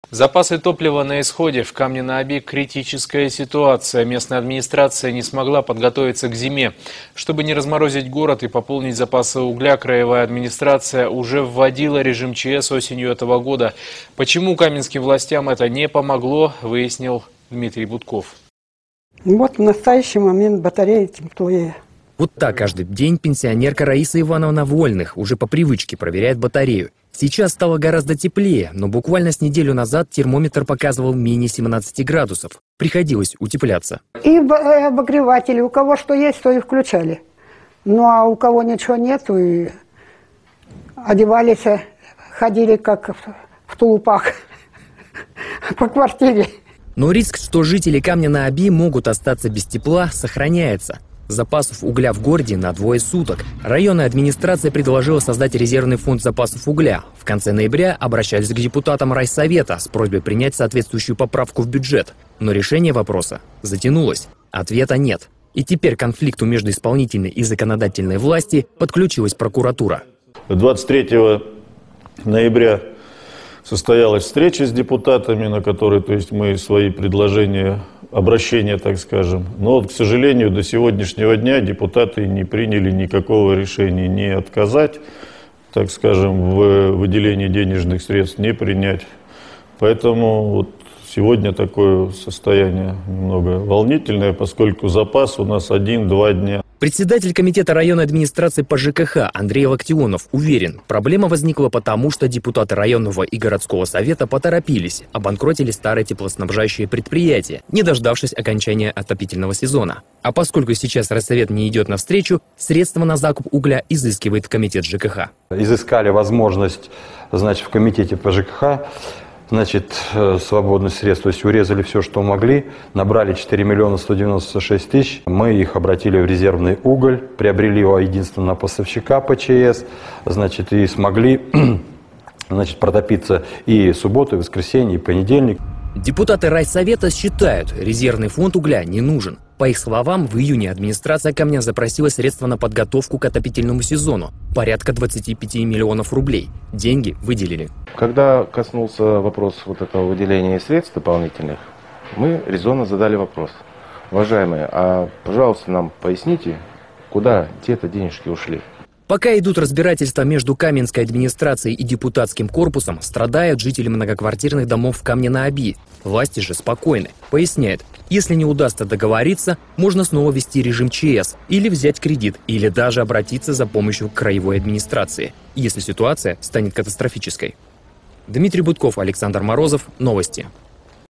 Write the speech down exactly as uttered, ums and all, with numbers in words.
Запасы топлива на исходе. В Камне-на-Оби критическая ситуация. Местная администрация не смогла подготовиться к зиме. Чтобы не разморозить город и пополнить запасы угля, краевая администрация уже вводила режим ЧС осенью этого года. Почему каменским властям это не помогло, выяснил Дмитрий Будков. Вот в настоящий момент батареи теплее. Вот так каждый день пенсионерка Раиса Ивановна Вольных уже по привычке проверяет батарею. Сейчас стало гораздо теплее, но буквально с неделю назад термометр показывал менее семнадцати градусов. Приходилось утепляться. И обогреватели, у кого что есть, то и включали. Ну а у кого ничего нету, и одевались, ходили как в тулупах по квартире. Но риск, что жители Камня-на-Оби могут остаться без тепла, сохраняется. Запасов угля в городе на двое суток. Районная администрация предложила создать резервный фонд запасов угля. В конце ноября обращались к депутатам райсовета с просьбой принять соответствующую поправку в бюджет. Но решение вопроса затянулось. Ответа нет. И теперь к конфликту между исполнительной и законодательной власти подключилась прокуратура. двадцать третьего ноября состоялась встреча с депутатами, на которой, то есть, мы свои предложения, обращения, так скажем. Но, вот, к сожалению, до сегодняшнего дня депутаты не приняли никакого решения не отказать, так скажем, в выделении денежных средств, не принять. Поэтому вот сегодня такое состояние немного волнительное, поскольку запас у нас один-два дня. Председатель комитета районной администрации по ЖКХ Андрей Локтионов уверен, проблема возникла потому, что депутаты районного и городского совета поторопились, обанкротили старые теплоснабжающие предприятия, не дождавшись окончания отопительного сезона. А поскольку сейчас райсовет не идет навстречу, средства на закуп угля изыскивает комитет ЖКХ. Изыскали возможность, значит, в комитете по ЖКХ, значит, свободных средств, то есть урезали все, что могли, набрали четыре миллиона сто девяносто шесть тысяч, мы их обратили в резервный уголь, приобрели его единственного поставщика по ЧС, значит, и смогли, значит, протопиться и субботу, и воскресенье, и понедельник. Депутаты райсовета считают, резервный фонд угля не нужен. По их словам, в июне администрация Камня запросила средства на подготовку к отопительному сезону. Порядка двадцати пяти миллионов рублей. Деньги выделили. Когда коснулся вопрос вот этого выделения средств дополнительных, мы резонно задали вопрос. Уважаемые, а пожалуйста нам поясните, куда те-то денежки ушли? Пока идут разбирательства между Каменской администрацией и депутатским корпусом, страдают жители многоквартирных домов в Камне-на-Оби. Власти же спокойны. Поясняет, если не удастся договориться, можно снова ввести режим ЧС, или взять кредит, или даже обратиться за помощью к краевой администрации, если ситуация станет катастрофической. Дмитрий Будков, Александр Морозов. Новости.